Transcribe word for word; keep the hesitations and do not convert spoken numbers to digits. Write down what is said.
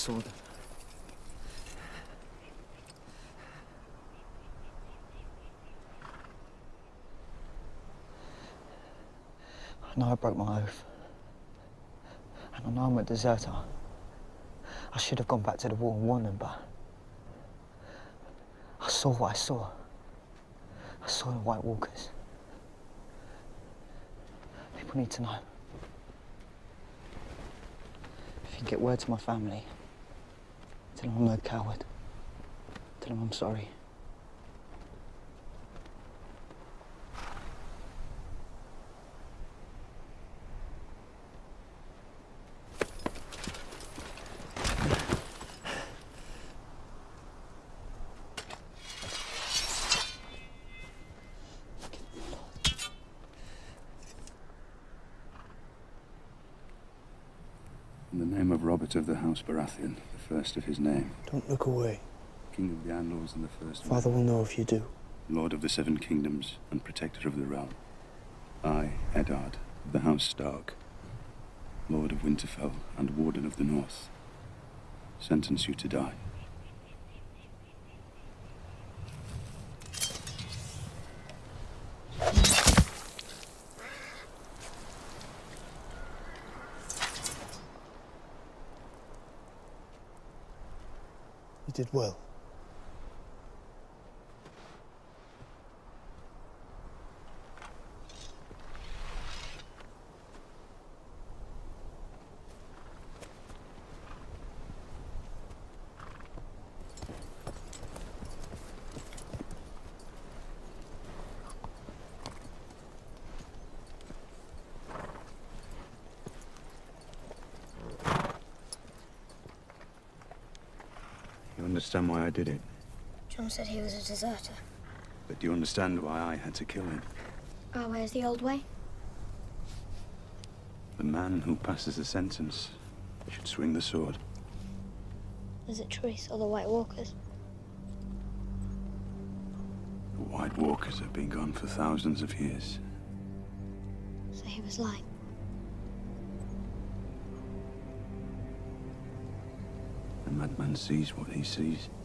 saw them. I know I broke my oath. And I know I'm a deserter. I should have gone back to the war and warned them, but I saw what I saw. I saw the White Walkers. People need to know. If you can get word to my family, tell them I'm no coward. Tell them I'm sorry. In the name of Robert of the House Baratheon, the first of his name. Don't look away. King of the Andals and the first Father man, will know if you do. Lord of the Seven Kingdoms and Protector of the Realm. I, Eddard, of the House Stark, Lord of Winterfell and Warden of the North, sentence you to die. You did well. You understand why I did it? Jon said he was a deserter. But do you understand why I had to kill him? Our way is the old way? The man who passes the sentence should swing the sword. Is it Trees or the White Walkers? The White Walkers have been gone for thousands of years. So he was lying. The madman sees what he sees.